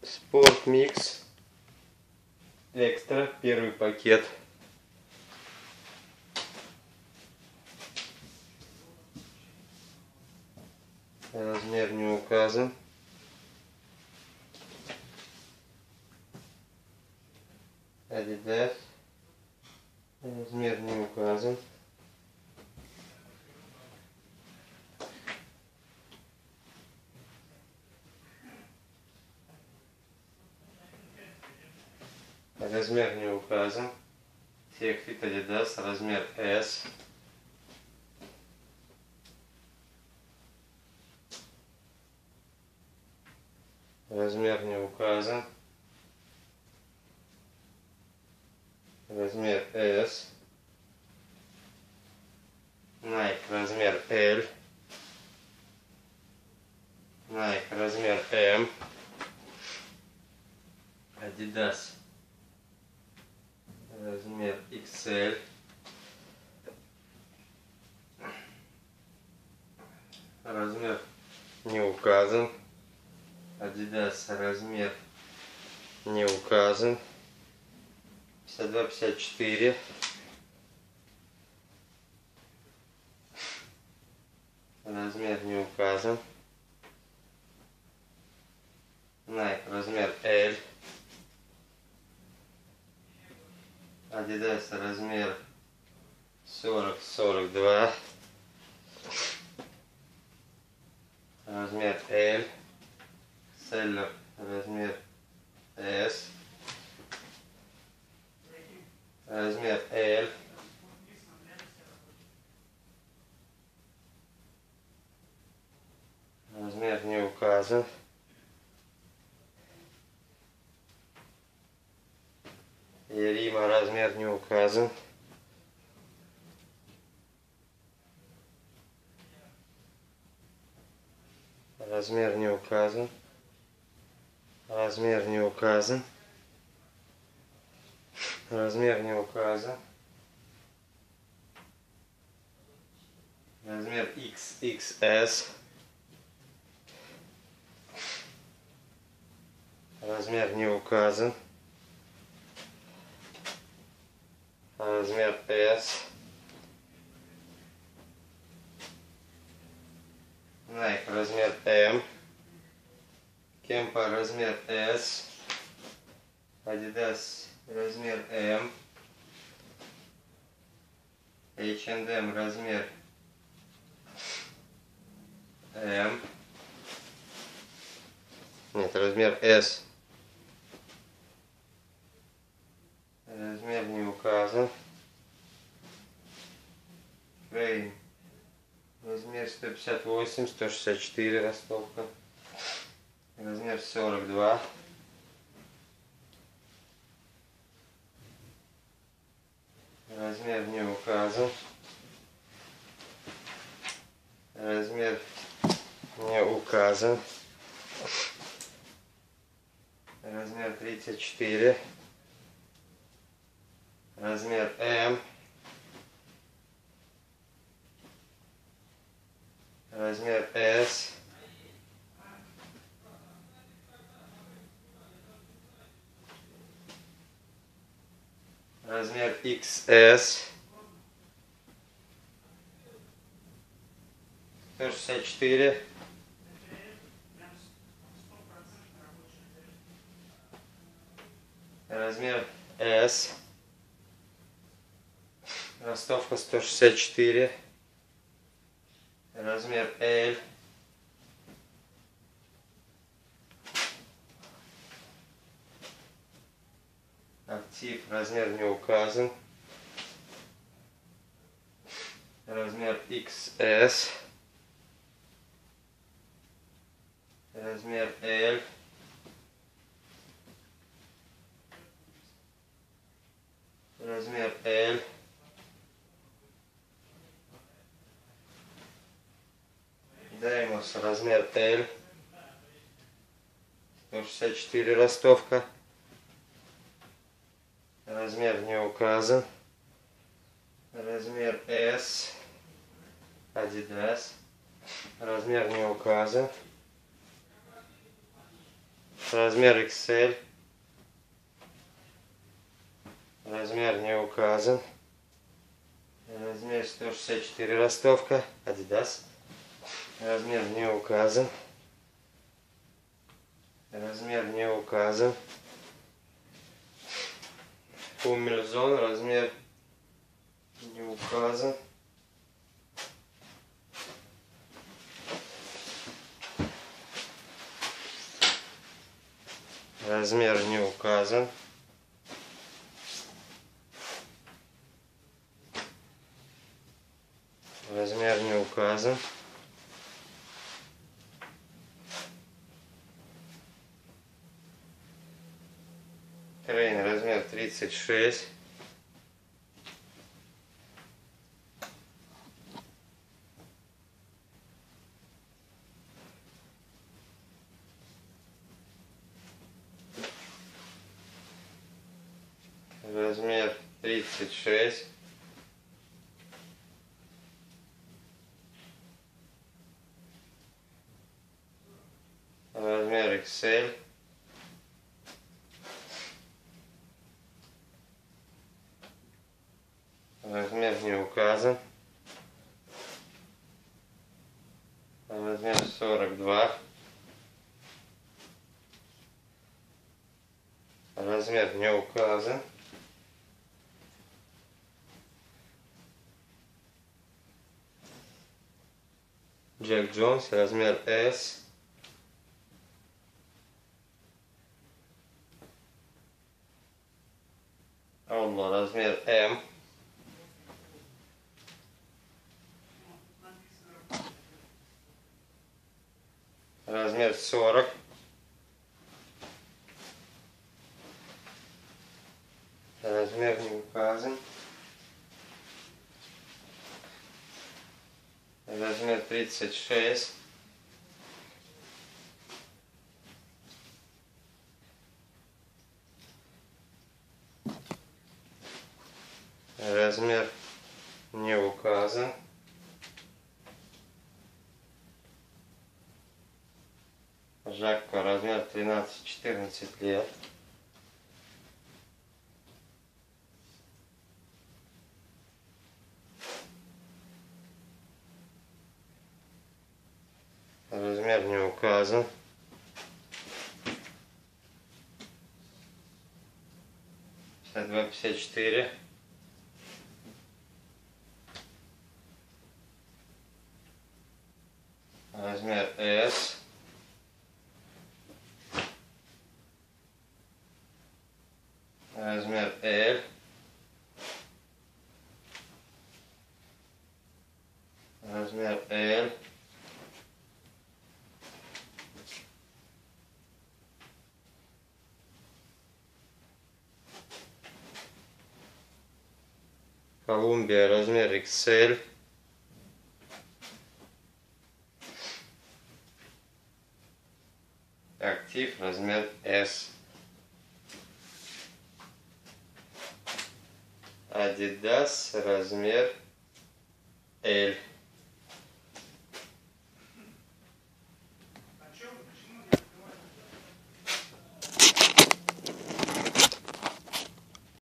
Sport Mix Extra, первый пакет. Размер не указан. Adidas. Размер не указан. Размер не указан. Техфит Adidas, размер S. Размер не указан. Размер S. Nike, размер L. Nike, размер M. Adidas, размер XL. Размер не указан. Adidas, размер не указан. 52-54. Размер не указан. Nike, размер L. Adidas, размер 40-42. Размер L. Seller, размер S. Размер L. Размер не указан. Рима, размер не указан. Размер не указан. Размер не указан. Размер не указан. Размер XXS. Размер не указан. Размер S. Nike, размер M. Кемпа, размер S. Adidas, размер M. H&M, размер M. Нет, размер S. Размер не указан. Крейн, размер 158, 164 ростовка. Размер 42. Размер не указан. Размер не указан. Размер 34. Размер M. Размер S. Размер XS. 164. Размер S. Ростовка 164. Размер L. Актив, размер не указан. Размер XS. Размер L. Размер L. Деймос, размер L. 164 ростовка. Размер не указан. Размер S. Adidas. Размер не указан. Размер XL. Размер не указан. Размер 164 ростовка. Adidas. Размер не указан. Размер не указан. Пумельзон. Размер не указан. Размер не указан. Размер не указан. Трейн размер 36. Размер 36. Размер XL. Размер не указан. Размер 42. Размер не указан. Джек Джонс, размер S. Outlaw, размер M. Размер 40. Размер не указан. Размер 36. Размер не указан. Жакко, размер 13-14 лет. Размер не указан. Два 54. Размер S. Размер L. Размер L. Колумбия, размер XL. Актив, размер S. Adidas, размер L.